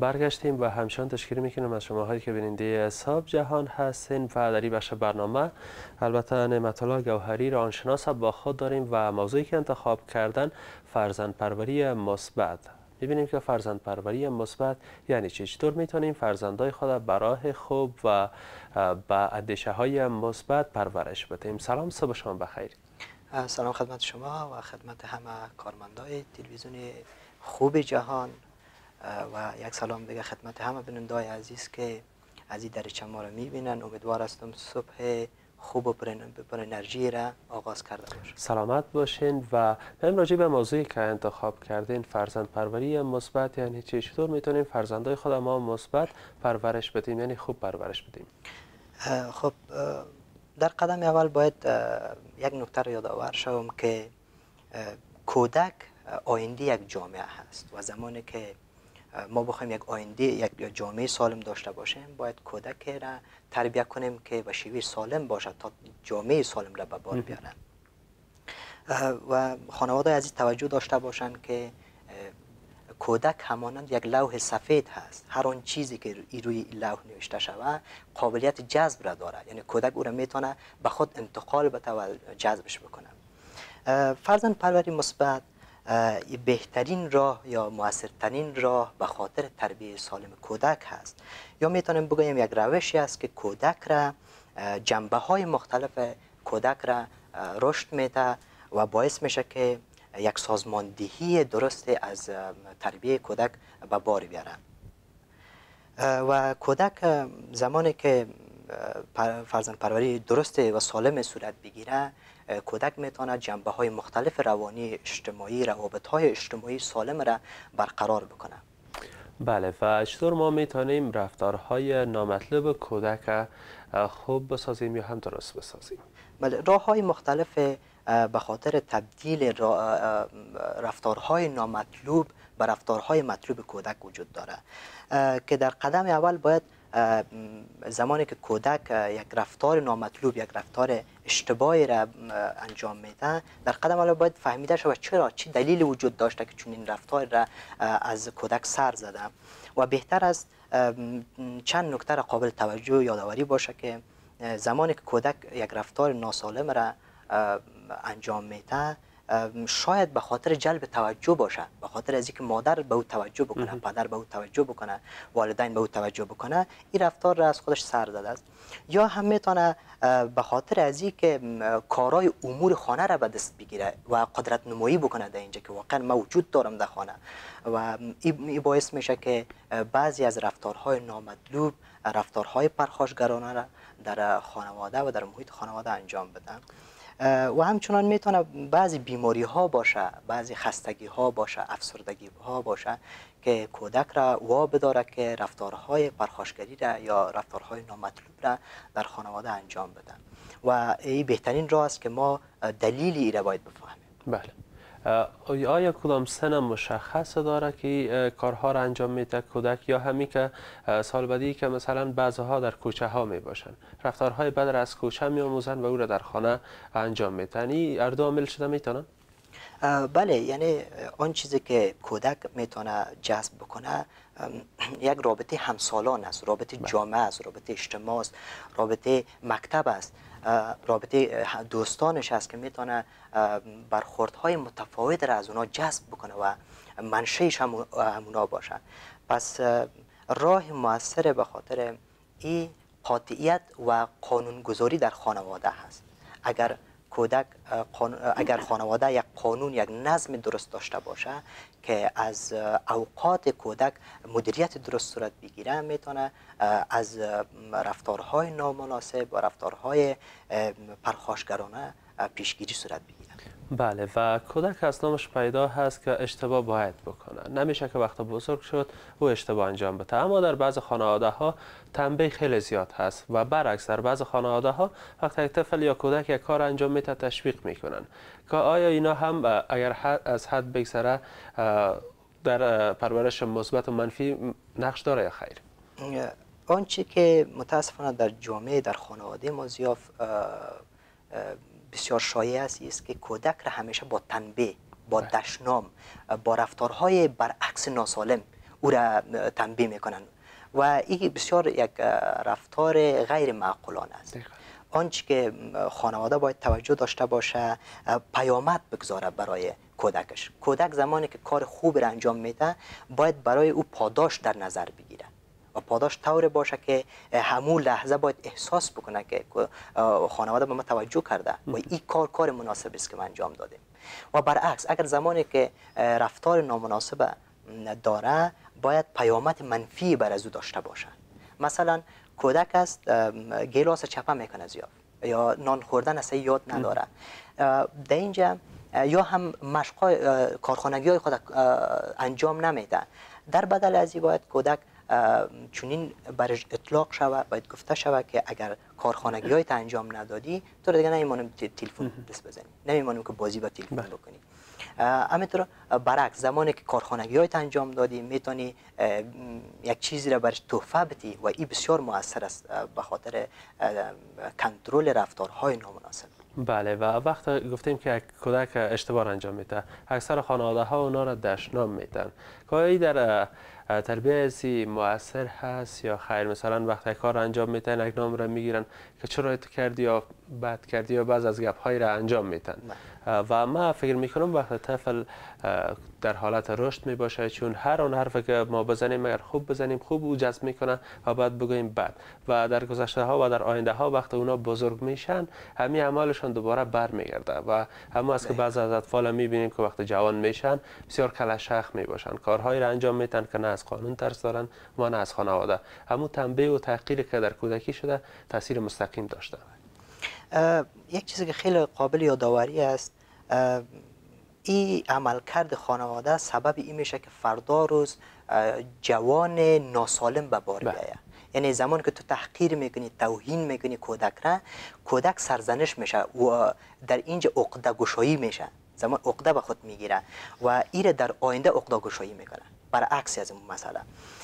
برگشتیم و همچنان تشکر میکنم از شما هایی که بیننده صاحب جهان هستین و در این بخش برنامه البته نعمت الله گوهری روانشناس با خود داریم و موضوعی که انتخاب کردن فرزندپروری مثبت. می‌بینیم که فرزندپروری مثبت یعنی چی؟ چطور میتونیم فرزندای خود به راه خوب و با اندیشه‌های مثبت پرورش بدیم؟ سلام، صبح شما بخیر. سلام خدمت شما و خدمت همه کارمندای تلویزیون خوب جهان و یک سلام دیگه خدمت همه بینندگان عزیز که از این دریچه ما رو میبینن. امیدوار هستم صبح خوب و پر انرژی را آغاز کرده باشیم. سلامت باشین و بریم راجع به موضوعی که انتخاب کردین، فرزندپروری مثبت یعنی چی؟ چطور میتونیم فرزندای خود ما مثبت پرورش بدیم، یعنی خوب پرورش بدیم؟ خب در قدم اول باید یک نکته رو یادآور شوم که کودک آینده یک جامعه هست و زمانی که ما بخوایم یک آینده یک جامعه سالم داشته باشیم باید کودک را تربیت کنیم که به شیوه سالم باشد تا جامعه سالم را به بار بیارن. و خانواده از این توجه داشته باشند که کودک همانند یک لوح سفید هست. هر آن چیزی که روی لوح نوشته شود قابلیت جذب را داره، یعنی کودک او را میتونه به خود انتقال بده و جذبش بکنه. فرزند پروری مثبت بهترین راه یا موثرترین راه به خاطر تربیت سالم کودک هست، یا میتونیم بگوییم یک روشی است که کودک را جنبه های مختلف کودک را رشد میده و باعث میشه که یک سازماندهی درست از تربیت کودک به بار بیارن. و کودک زمانی که فرزند پروری درست و سالم صورت بگیره، کودک میتونه جنبه های مختلف روانی، اجتماعی، روابط های اجتماعی سالم را برقرار بکنه. بله، و چطور ما میتونیم رفتارهای نامطلوب کودک خوب بسازیم یا هم درست بسازیم؟ بله، راه های مختلف به خاطر تبدیل رفتارهای نامطلوب به رفتارهای مطلوب کودک وجود داره که در قدم اول باید زمانی که کودک یک رفتار نامطلوب، یک رفتار اشتباهی را انجام میده، در قدم اول باید فهمیده شود چرا، چه دلیلی وجود داشته که چون این رفتار را از کودک سر زده. و بهتر است چند نکته را قابل توجه یادآوری باشه که زمانی که کودک یک رفتار ناسالم را انجام میده، شاید به خاطر جلب توجه باشه، به خاطر از اینکه مادر به او توجه بکنه، پدر به او توجه بکنه، والدین به او توجه بکنه، این رفتار را از خودش سر داده است. یا هم میتونه به خاطر از اینکه کارهای امور خانه را به دست بگیره و قدرت نمایی بکنه در اینجا که واقعا من وجود دارم در خانه، و این باعث میشه که بعضی از رفتارهای نامطلوب، رفتارهای پرخاشگرانه را در خانواده و در محیط خانواده انجام بدن. و همچنان میتونه بعضی بیماری ها باشه، بعضی خستگی ها باشه، افسردگی ها باشه که کودک را وا بداره که رفتارهای پرخاشگری را یا رفتارهای نامطلوب را در خانواده انجام بدن. و این بهترین راه است که ما دلیل ای را باید بفهمیم. بله. آیا کدام سن مشخص داره که کارها را انجام میده کودک، یا همین که سال بعدی که مثلا بعضها در کوچه ها می باشن رفتارهای بد را از کوچه می آموزن و او را در خانه انجام میدن؟ این اردو عامل شده میتونن؟ بله، یعنی آن چیزی که کودک میتونه جذب بکنه یک رابطه همسالان است، رابطه جامعه است، رابطه اجتماع است، رابطه مکتب است، رابطه دوستانش است که میتونه برخوردهای متفاوت را از اونا جذب بکنه و منشأش همونا باشه. پس راه موثر به خاطر این قاطعیت و قانونگذاری در خانواده هست. اگر خانواده یک قانون، یک نظم درست داشته باشه که از اوقات کودک مدیریت درست صورت بگیره، میتونه از رفتارهای نامناسب و رفتارهای پرخاشگرانه پیشگیری صورت بگیره. بله، و کودک از نامش پیدا هست که اشتباه باید بکنه، نمیشه که وقتی بزرگ شد او اشتباه انجام بده. اما در بعض خانواده ها تنبیه خیلی زیاد هست و برعکس در بعض خانواده ها وقتی یک طفل یا کودک یک کار انجام میده تشویق میکنن. که آیا اینا هم اگر از حد بگذره در پرورش مثبت و منفی نقش داره یا خیر؟ آنچه که متاسفانه در جامعه، در خانواده ما بسیار شایع است که کودک را همیشه با تنبیه، با دشنام، با رفتارهای برعکس ناسالم او را تنبیه میکنن و این بسیار یک رفتار غیر معقولانه است. آنچه که خانواده باید توجه داشته باشه پیامد بگذاره برای کودکش. کودک زمانی که کار خوب را انجام میده باید برای او پاداش در نظر بگیره و پاداش طور باشه که همون لحظه باید احساس بکنه که خانواده به ما توجه کرده و این کار مناسب است که من انجام دادم. و برعکس اگر زمانی که رفتار نامناسب داره باید پیامد منفی بر از او داشته باشه. مثلا کودک است گیلاس چپه میکنه زیاد یا نان خوردن اصلا یاد نداره، در اینجا یا هم مشق کارخانگی های خود انجام نمیده. در بدل از این باید کودک چونین برش اطلاق شود، باید گفته شود که اگر کارخانگی های انجام ندادی تو دیگه نمیمونم تلفن دست بزنی، نمیمونم که بازی با تلفن بکنی. همینطور برعکس زمانی که کارخانگی های انجام دادی میتونی یک چیزی را برش تحفه بدی و این بسیار مؤثر است به خاطر کنترل رفتارهای نامناسب. بله، و وقت گفتیم که کودک اشتباه انجام میده اکثر خانواده ها اونا را دشنام میدن. که در تربیه ازی مؤثر هست یا خیر؟ مثلا وقتی کار انجام میدن یک نام را میگیرن که چرا تو کردی یا بد کردی یا بعض از گپ های را انجام میدن. و ما فکر میکنم وقتی طفل در حالت رشد می باشه، چون هر آن حرفی که ما بزنیم اگر خوب بزنیم خوب او جذب میکنه و بعد بگوییم بد، و در گذشته ها و در آینده ها وقتی اونا بزرگ میشن همین اعمالشون دوباره برمیگرده و همون است که بعضی از اطفال میبینیم که وقتی جوان میشن بسیار کلشخ می باشن، کارهایی را انجام میدن که نه از قانون ترس دارن و نه از خانواده. همون تنبیه و تحقیری که در کودکی شده تاثیر مستقیم داشته. یک چیزی که خیلی قابل یادآوری است، این عملکرد خانواده سبب این میشه که فردا روز جوان ناسالم به بار بیاید. یعنی زمانی که تو تحقیر میکنی، توهین میکنی کودک را، کودک سرزنش میشه و در اینجا عقده گشایی میشه، زمان عقده به خود میگیره و این در آینده عقده گشایی میکنه، برعکس از این مسئله.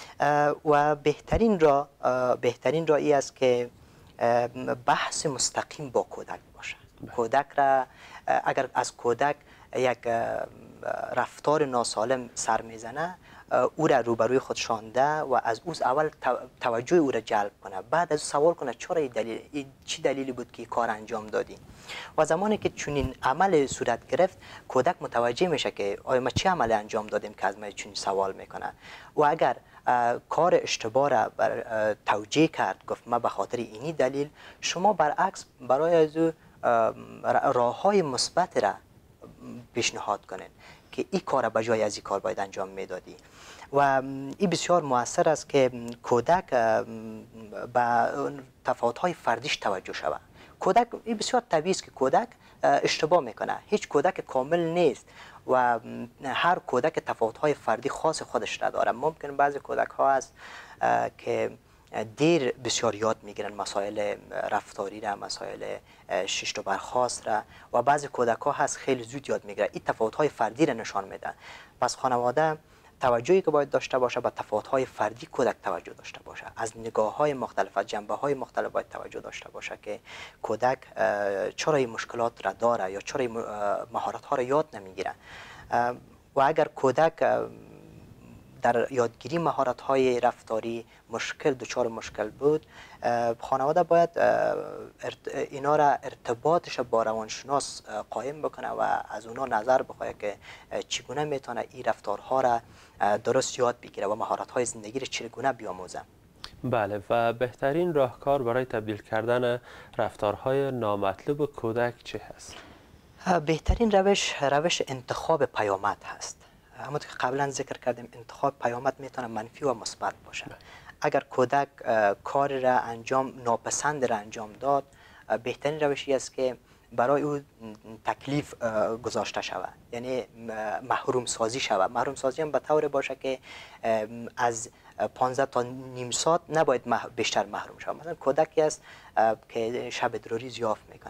و بهترین را ای است که بحث مستقیم با کودک باشه. کودک را اگر از کودک یک رفتار ناسالم سر میزنه، او را روبروی خود شانده و از او اول توجه او را جلب کنه، بعد از سوال کنه چرا چی دلیلی بود که کار انجام دادی. و زمانی که چنین عمل صورت گرفت کودک متوجه میشه که آیا ما چه عمل انجام دادیم که از ما چنین سوال میکنه. و اگر کار اشتباه را توجیه کرد، گفت ما به خاطر اینی دلیل، شما برعکس برای از او راههای مثبت را پیشنهاد کنین که این کار به جای از این کار باید انجام میدادی. و این بسیار مؤثر است که کودک به تفاوت‌های فردیش توجه شود. کودک این بسیار طبیعی است که کودک اشتباه میکنه، هیچ کودک کامل نیست و هر کودک تفاوت‌های فردی خاص خودش را داره. ممکن بعضی کودک ها هست که دیر بسیار یاد میگیرن مسائل رفتاری را، مسائل ششت و برخاست را، و بعضی کودک ها هست خیلی زود یاد میگیرن. این تفاوت‌های فردی را نشان میدن. پس خانواده توجهی که باید داشته باشه به تفاوت‌های فردی کودک توجه داشته باشه، از نگاه‌های مختلف، از جنبه‌های مختلف باید توجه داشته باشه که کودک چرا این مشکلات را داره یا چرا این مهارت‌ها را یاد نمیگیره. و اگر کودک در یادگیری مهارت‌های رفتاری دچار مشکل بود، خانواده باید اینا را ارتباطش با روانشناس قایم بکنه و از اونا نظر بخواه که چگونه میتونه این رفتارها را درست یاد بگیره و مهارت‌های زندگی را چگونه بیاموزه. بله، و بهترین راهکار برای تبدیل کردن رفتارهای نامطلوب کودک چه هست؟ بهترین روش انتخاب پیامد هست. همونطور که قبلا ذکر کردیم انتخاب پیامد میتونه منفی و مثبت باشه. اگر کودک کار را ناپسند را انجام داد، بهترین روشی است که برای او تکلیف گذاشته شود، یعنی محروم سازی شود. محروم سازی هم به طور باشه که از 15 تا نیم ساعت نباید بیشتر محروم شود. مثلا کودکی است که شب ادراری زیاف میکنه،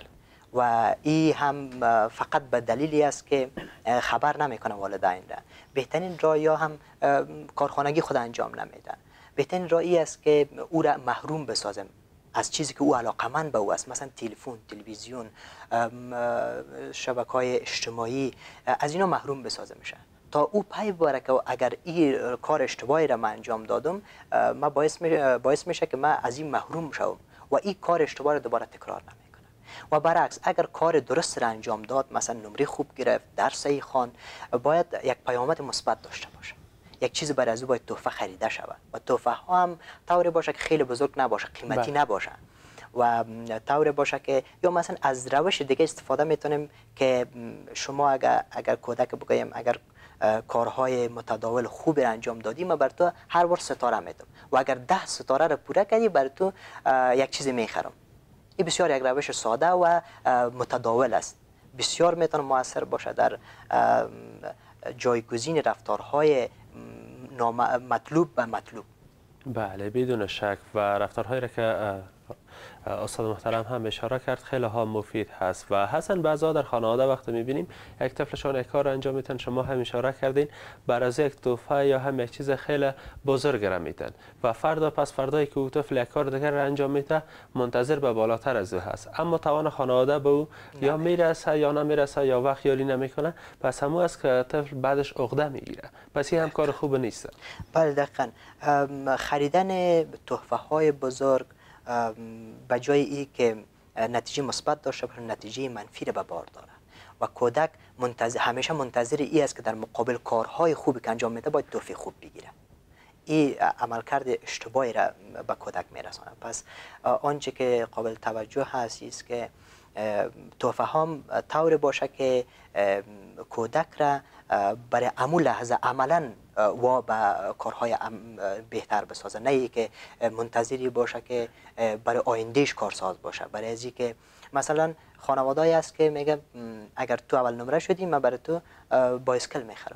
و این هم فقط به دلیلی است که خبر نمیکنه والدین را. بهترین راه یا هم کارخانگی خود انجام نمیده. بهترین راه است که او را محروم بسازم از چیزی که او علاقمند به او است، مثلا تلفن، تلویزیون، شبکه‌های اجتماعی، از اینا محروم بسازه میشه. تا او پی ببره که اگر این کار اشتباهی را من انجام دادم، ما باعث میشه که من از این محروم شوم و این کار اشتباه را دوباره تکرار نمیکنه. و برعکس اگر کار درست را انجام داد، مثلا نمره خوب گرفت، درس صحیح خواند، باید یک پیامد مثبت داشته باشه. یک چیز برای از او باید تحفه خریده شود و تحفه ها هم طوری باشه که خیلی بزرگ نباشه، قیمتی نباشه و طوری باشه که یا مثلا از روش دیگه استفاده میتونیم که شما اگر کودک بگویم اگر کارهای متداول خوب را انجام دادی، من بر تو هر بار ستاره میدم و اگر 10 ستاره را پوره کردی بر تو یک چیز میخرم. این بسیار یک روش ساده و متداول است، بسیار میتونه موثر باشه در جایگزین رفتارهای مطلوب و مطلوب. بله بدون شک و رفتارهایی را که استاد محترم هم اشاره کرد خیلی ها مفید هست و حسن بعضا در خانواده وقتی میبینیم یک طفلشان یک کار انجام میتن، شما هم اشاره کردین، بر از یک تحفه یا هم یک چیز خیلی بزرگ را میتن و فردا پس فردایی که او طفل یک کار دیگر را انجام میده منتظر به بالاتر از او هست، اما توان خانواده به او یا میرسه یا نمیرسه یا وقت یاری نمیکنه، پس همون است که طفل بعدش عقده میگیره. پس این هم کار خوب نیست. بله دقیقاً. خریدن تحفه های بزرگ به جای ای که نتیجه مثبت داشته باشه نتیجه منفی را به بار داره و کودک همیشه منتظر ای است که در مقابل کارهای خوبی که انجام میده باید تحفه خوب بگیره. این عملکرد اشتباهی را به کودک میرسانه. پس آنچه که قابل توجه هست است که تحفه هم طور باشه که کودک را برای همون لحظه عملا و به کارهای بهتر بسازه، نه ای که منتظری باشه که برای آیندهش کارساز باشه. برای ازی که مثلا خانواده‌ای است که میگه اگر تو اول نمره شدی من برای تو بایسکل میخرم.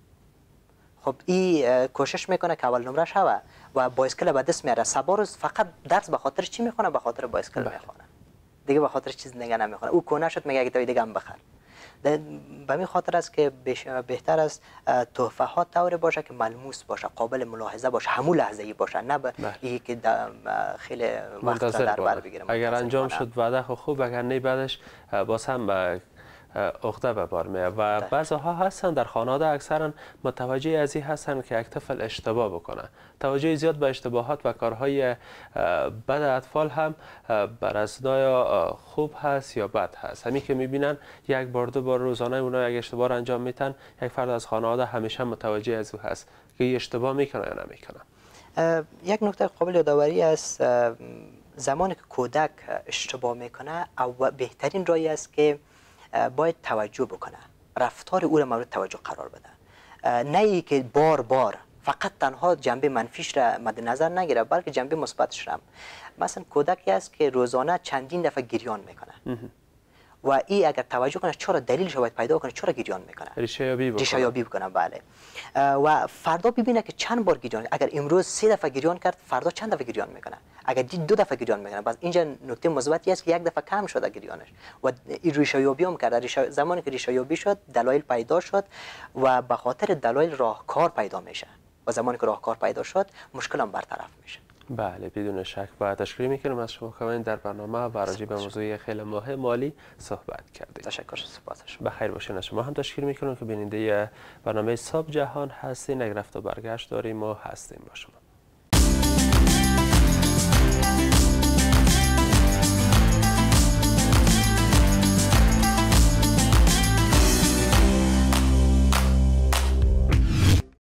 خب این کوشش میکنه که اول نمره شوه و بایسکل به دست میاره، سبا روز فقط درس به خاطر چی میخونه؟ به خاطر بایسکل میخونه، دیگه به خاطر چیز دیگه نمیخونه. او کنه شد میگه اگه دیگه هم بخر. به این خاطر است که بهتر است تحفه ها طور باشه که ملموس باشه، قابل ملاحظه باشه، همون لحظه ای باشه، نه این که خیلی وقت در بر بگیره. اگر انجام شد وعده خوب، اگر نه بعدش باز هم به عقده به بار میاد و بعضی ها هستن در خانواده اکثرا متوجه از این هستن که یک طفل اشتباه بکنه. توجه زیاد به اشتباهات و کارهای بد اطفال هم بر اساس خوب هست یا بد هست. همین که میبینن یک بار دو بار روزانه اونا یک اشتباه انجام میتن، یک فرد از خانواده همیشه متوجه از او هست که اشتباه میکنه یا نمیکنه. یک نکته قابل یادآوری است، زمانی که کودک اشتباه میکنه او بهترین راهی است که باید توجه بکنه، رفتار او را مورد توجه قرار بده، نه ای که بار بار فقط تنها جنبه منفیش را مد نظر نگیره بلکه جنبه مثبتش را. مثلا کودکی است که روزانه چندین دفعه گریان میکنه و این اگر توجه کنه چرا دلیلش باید پیدا کنه، چرا گریان میکنه، ریشه یابی بکنه. بله و فردا ببینه که چند بار گریان، اگر امروز 3 دفعه گریان کرد فردا چند دفعه گریان میکنه، اگر 2 دفعه گریان میکنه. پس اینجا نکته مثبتی است که 1 دفعه کم شده گریانش و این ریشه یابی هم کرده. زمانی که ریشه یابی شد دلایل پیدا شد و به خاطر دلایل راهکار پیدا میشه و زمانی که راهکار پیدا شد مشکل هم برطرف میشه. بله بدون شک و تشکر میکنم از شما که در برنامه و راجع به موضوع خیلی مهم مالی صحبت کردید. تشکر، سپاس شما. بخیر باشین. شما هم تشکر میکنم که بیننده برنامه صبح جهان هستین. یک رفت و برگشت داریم و هستیم با شما.